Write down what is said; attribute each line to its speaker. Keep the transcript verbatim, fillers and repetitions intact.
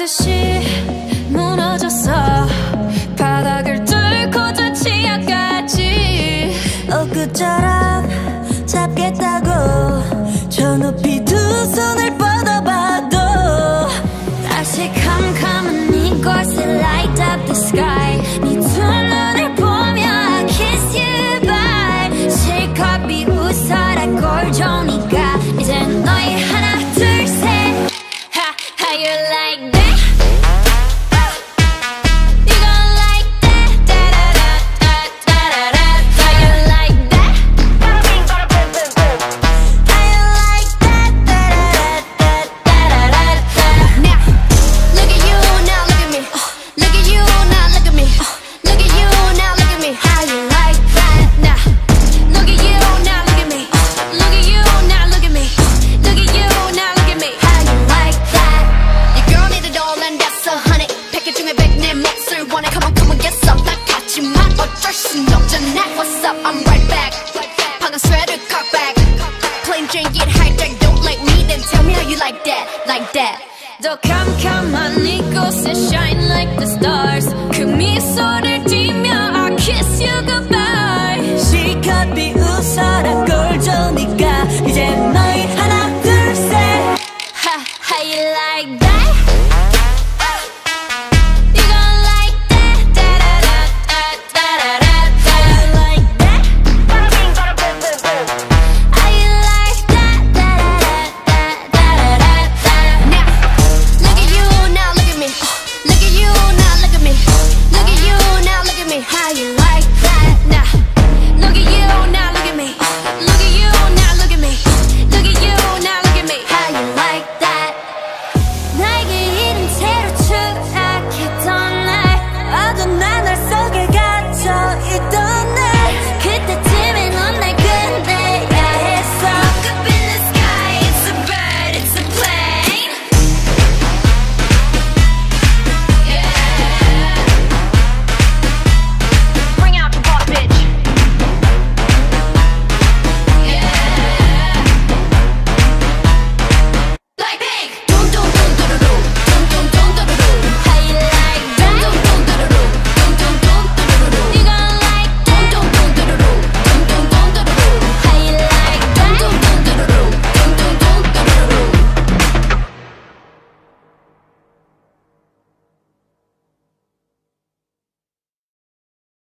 Speaker 1: 듯이 무너졌어. 바닥을 뚫고 저 치아까지
Speaker 2: 엊그처럼 잡겠다고 저 높이 두 손을 뻗어봐도
Speaker 1: 다시 캄캄한 이곳에 light up the sky. 네 두 눈을 보며 I kiss you bye. 실컷 비웃어라 꼴 좋으니까 이젠 너희 하나 둘 셋. Ha, how you like that? You gon' like that? Da-da-da-da-da-da-da. How you like that? How you like that? Da-da-da-da-da-da-da. Now, look at you, now look at me. Look at you, now look at me. Look at you, now look at me. How you like that? Now, look at you, now look at me. Look at you, now look at me. Look at you, now look at me. How you like that? Your girl need a doll and that's a honey. 패키지 중에 백 내 몫을 원해. Come on, come on, get some. 나 같지만 어쩔 순 없잖아. What's up? I'm right back. 방금 sweater cut back. Plain Jane get hijacked. Don't like me, then tell me how you like that, like that. 더 캄캄한 이곳에 shine